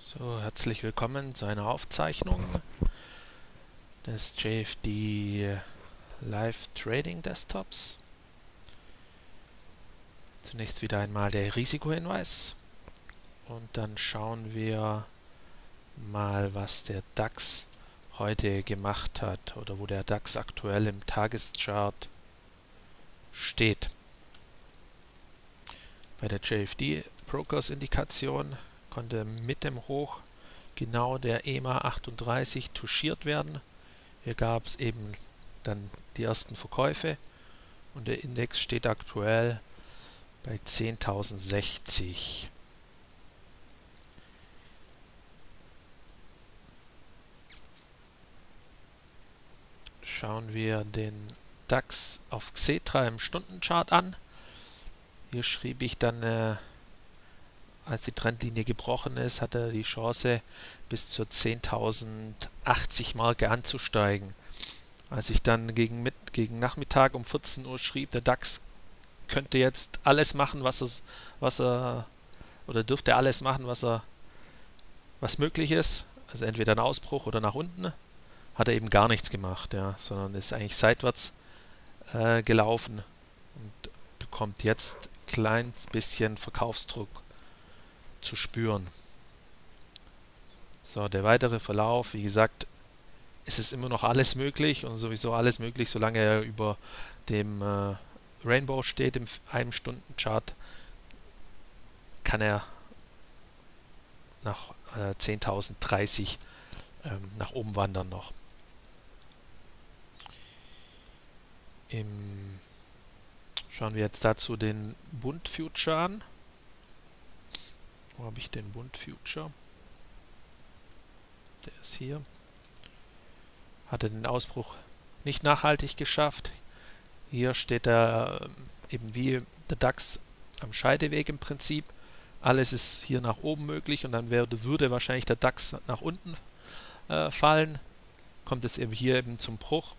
So, herzlich willkommen zu einer Aufzeichnung des JFD Live Trading Desktops. Zunächst wieder einmal der Risikohinweis und dann schauen wir mal, was der DAX heute gemacht hat oder wo der DAX aktuell im Tageschart steht. Bei der JFD Brokers Indikation konnte mit dem Hoch genau der EMA 38 touchiert werden. Hier gab es eben dann die ersten Verkäufe und der Index steht aktuell bei 10.060. Schauen wir den DAX auf Xetra im Stundenchart an. Hier schrieb ich dann, als die Trendlinie gebrochen ist, hat er die Chance, bis zur 10.080 Marke anzusteigen. Als ich dann gegen Nachmittag um 14 Uhr schrieb, der DAX könnte jetzt alles machen, oder dürfte alles machen, was möglich ist, also entweder ein Ausbruch oder nach unten, hat er eben gar nichts gemacht, ja, sondern ist eigentlich seitwärts gelaufen und bekommt jetzt ein kleines bisschen Verkaufsdruck zu spüren. So, der weitere Verlauf, wie gesagt, es ist immer noch alles möglich und sowieso alles möglich, solange er über dem Rainbow steht im 1-Stunden-Chart, kann er nach 10.030 nach oben wandern noch. Schauen wir jetzt dazu den Bund Future an. Wo habe ich den Bund Future? Der ist hier. Hatte den Ausbruch nicht nachhaltig geschafft. Hier steht er eben wie der DAX am Scheideweg im Prinzip. Alles ist hier nach oben möglich und dann würde wahrscheinlich der DAX nach unten fallen. Kommt es eben hier eben zum Bruch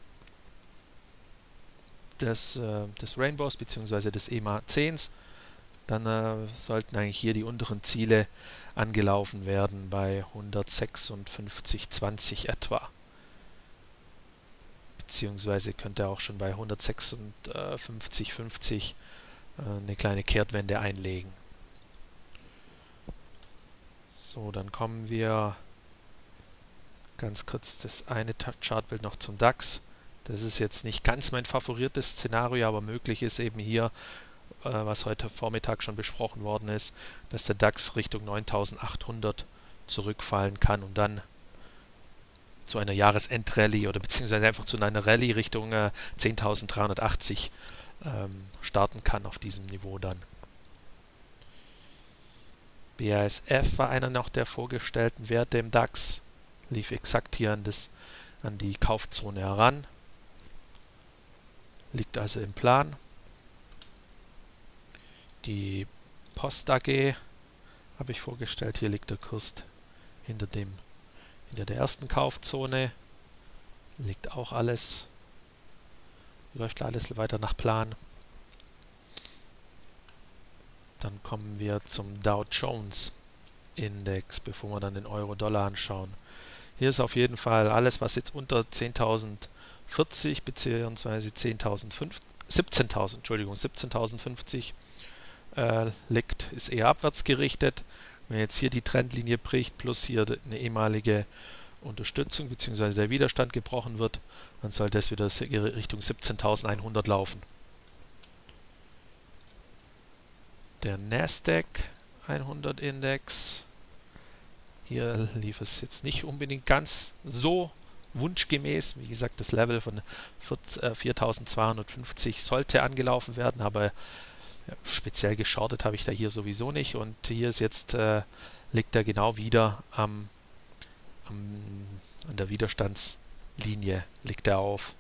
des Rainbows bzw. des EMA 10s. Dann sollten eigentlich hier die unteren Ziele angelaufen werden bei 156,20 etwa. Beziehungsweise könnte er auch schon bei 156,50 eine kleine Kehrtwende einlegen. So, dann kommen wir ganz kurz das eine Chartbild noch zum DAX. Das ist jetzt nicht ganz mein favoriertes Szenario, aber möglich ist eben hier, was heute Vormittag schon besprochen worden ist, dass der DAX Richtung 9.800 zurückfallen kann und dann zu einer Jahresendrallye oder beziehungsweise einfach zu einer Rallye Richtung 10.380 starten kann auf diesem Niveau dann. BASF war einer noch der vorgestellten Werte im DAX, lief exakt hier an die Kaufzone heran, liegt also im Plan. Die Post AG habe ich vorgestellt, hier liegt der Kurs hinter der ersten Kaufzone, liegt auch alles, läuft alles weiter nach Plan. Dann kommen wir zum Dow Jones Index, bevor wir dann den Euro-Dollar anschauen. Hier ist auf jeden Fall alles, was jetzt unter 10.040 bzw. 17.050 liegt, ist eher abwärts gerichtet. Wenn jetzt hier die Trendlinie bricht, plus hier eine ehemalige Unterstützung bzw. der Widerstand gebrochen wird, dann sollte es wieder Richtung 17.100 laufen. Der Nasdaq 100 Index, hier lief es jetzt nicht unbedingt ganz so wunschgemäß. Wie gesagt, das Level von 4.250 sollte angelaufen werden, aber speziell geschortet habe ich da hier sowieso nicht und hier ist jetzt liegt er genau wieder an der Widerstandslinie liegt er auf.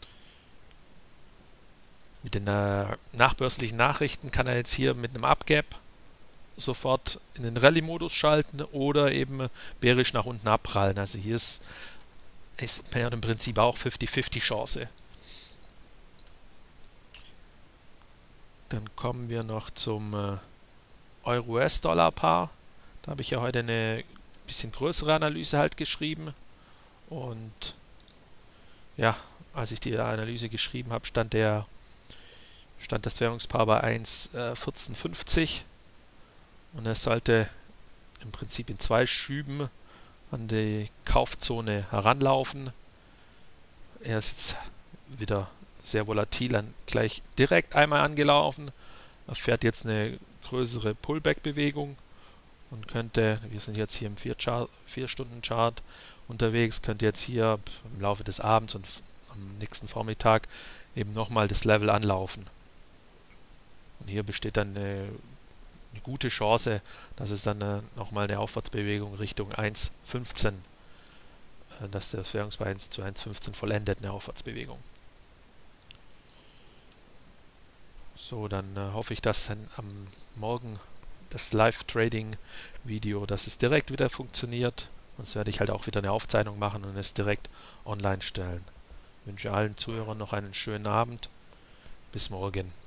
Mit den nachbörslichen Nachrichten kann er jetzt hier mit einem Upgap sofort in den Rallye-Modus schalten oder eben bärisch nach unten abprallen. Also hier ist im Prinzip auch 50-50 Chance. Dann kommen wir noch zum Euro-US-Dollar-Paar. Da habe ich ja heute eine bisschen größere Analyse halt geschrieben. Und ja, als ich die Analyse geschrieben habe, stand das Währungspaar bei 1,1450 und es sollte im Prinzip in 2 Schüben an die Kaufzone heranlaufen. Er ist jetzt wieder sehr volatil gleich direkt einmal angelaufen. Er fährt jetzt eine größere Pullback-Bewegung und könnte, wir sind jetzt hier im 4-Stunden-Chart unterwegs, könnte jetzt hier im Laufe des Abends und am nächsten Vormittag eben nochmal das Level anlaufen. Und hier besteht dann eine gute Chance, dass es dann nochmal eine Aufwärtsbewegung Richtung 1,15, dass das Währungspaar 1 zu 1,15 vollendet, eine Aufwärtsbewegung. So, dann hoffe ich, dass am Morgen das Live-Trading-Video, dass es direkt wieder funktioniert. Sonst werde ich halt auch wieder eine Aufzeichnung machen und es direkt online stellen. Ich wünsche allen Zuhörern noch einen schönen Abend. Bis morgen.